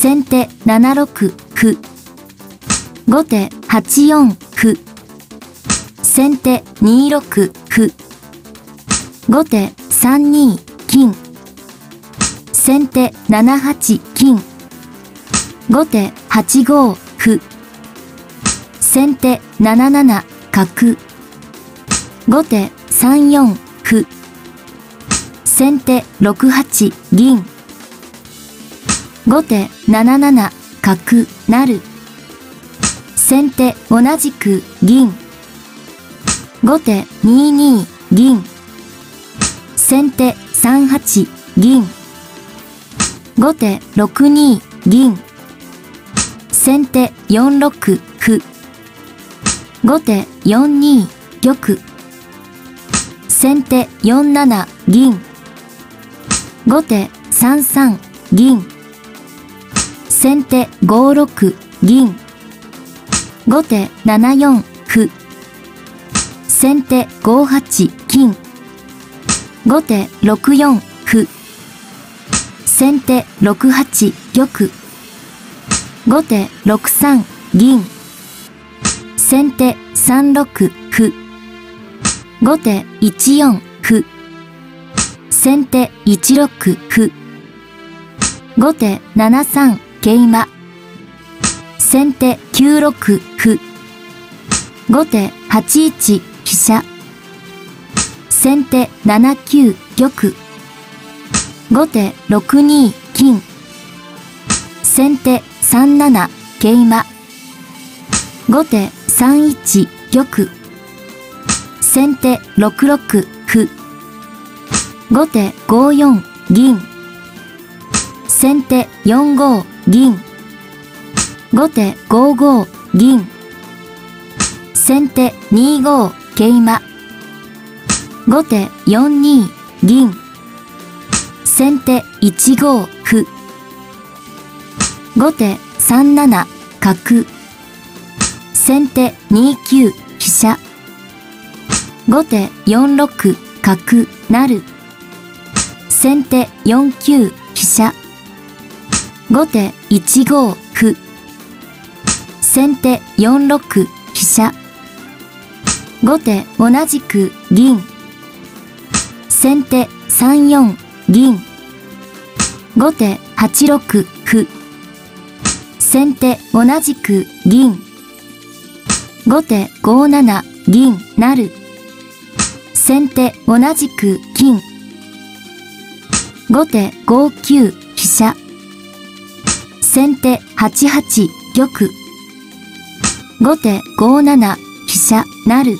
先手7六歩。後手8四歩。先手2六歩。後手3二金。先手7八金。後手8五歩。先手7七角。後手3四歩。先手6八銀。後手7七角成。先手同じく銀。後手2二銀。先手3八銀。後手6二銀。先手4六歩。後手4二玉。先手4七銀。後手3三銀。先手5六銀。後手7四歩。先手5八金。後手6四歩。先手6八玉。後手6三銀。先手3六歩。後手1四歩。先手1六歩。後手7三桂馬。先手9六歩。後手8一飛車。先手7九玉。後手6二金。先手3七桂馬。後手3一玉。先手6六歩。後手5四銀。先手4五銀。後手5五銀。先手2五桂馬。後手4二銀。先手1五歩。後手3七角。先手2九飛車。後手4六角成。先手4九飛車。後手1五歩。先手4六飛車。後手同じく銀。先手3四銀。後手8六歩。先手同じく銀。後手5七銀成。先手同じく金。後手5九飛車。先手8八玉。後手5七飛車成。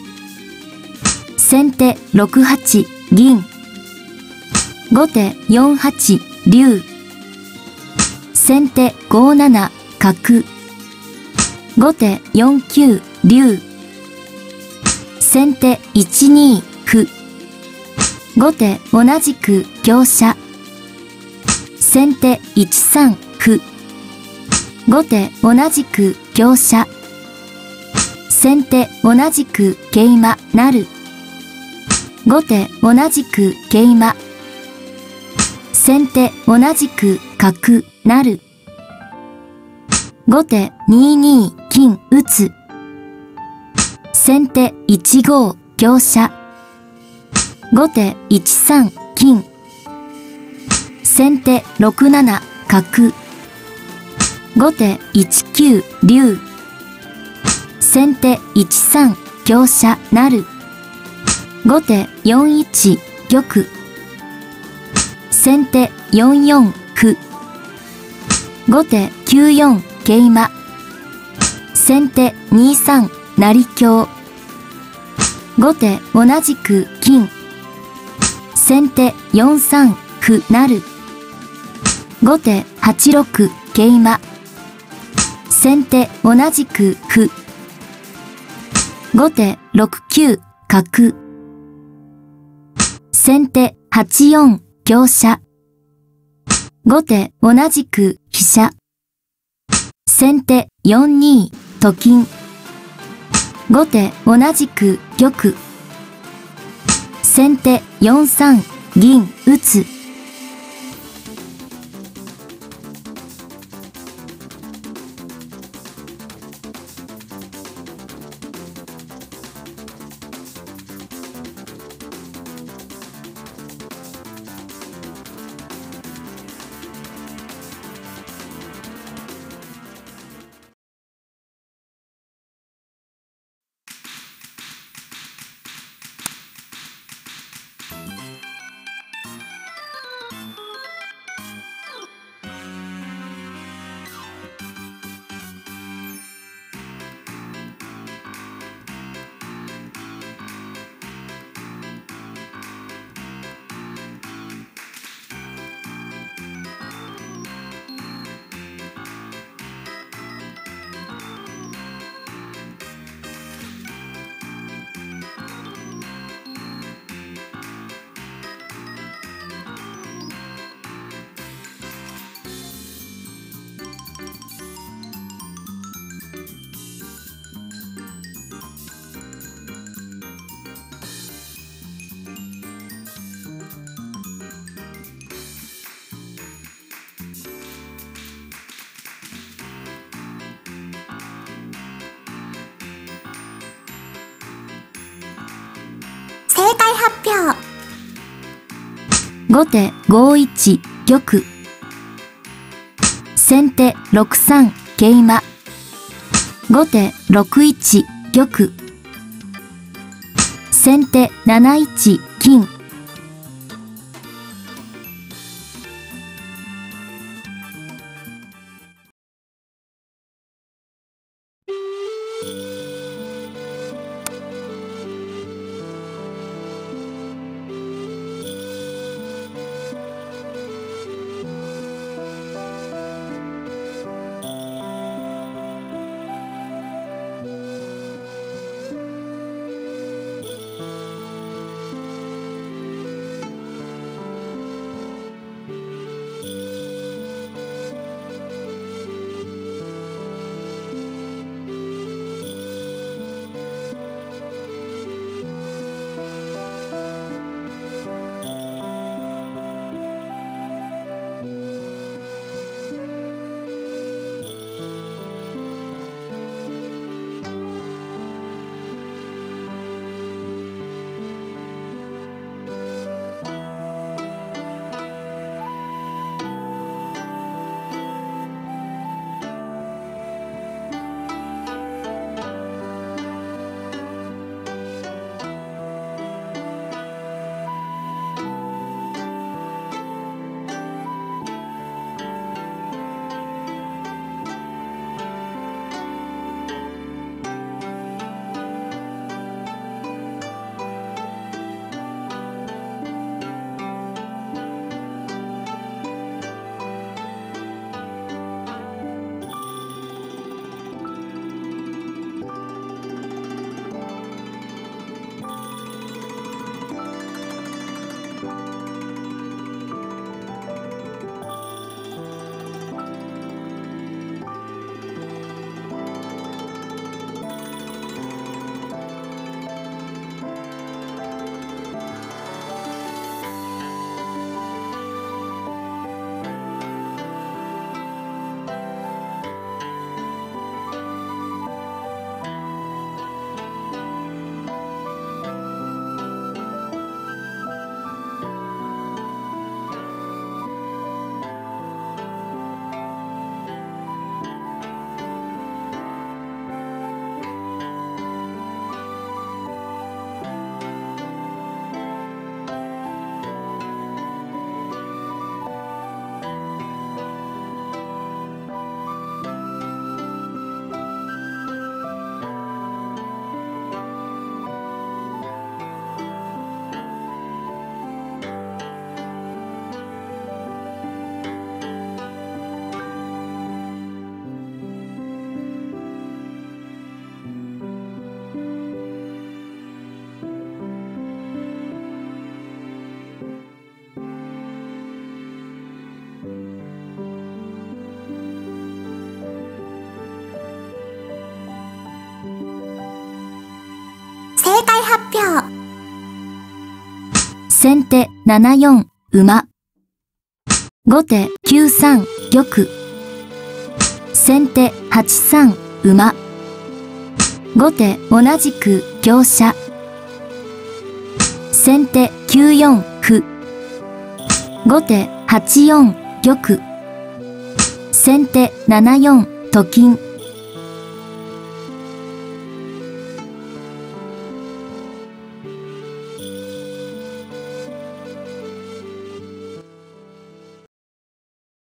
先手6八銀。後手4八竜。先手5七角。後手4九竜。先手1二歩。後手同じく香車。先手1三歩。後手同じく香車。先手同じく桂馬成。後手同じく桂馬。先手同じく角成。後手2二金打つ。先手1五香車。後手1三金。先手6七角。後手1九竜。先手1三香車成。後手4一玉。先手4四歩。後手9四桂馬。先手2三成香。後手同じく金。先手4三歩成。後手8六桂馬。先手同じく歩。後手6九角。先手8四香車。後手同じく飛車。先手4二と金。後手同じく玉。先手4三銀打つ。 正解発表。 後手5一玉。先手6三桂馬。後手6一玉。先手7一金。 正解発表。 先手7四馬。後手9三玉。先手8三馬。後手同じく香車。先手9四歩。後手8四玉。先手7四と金。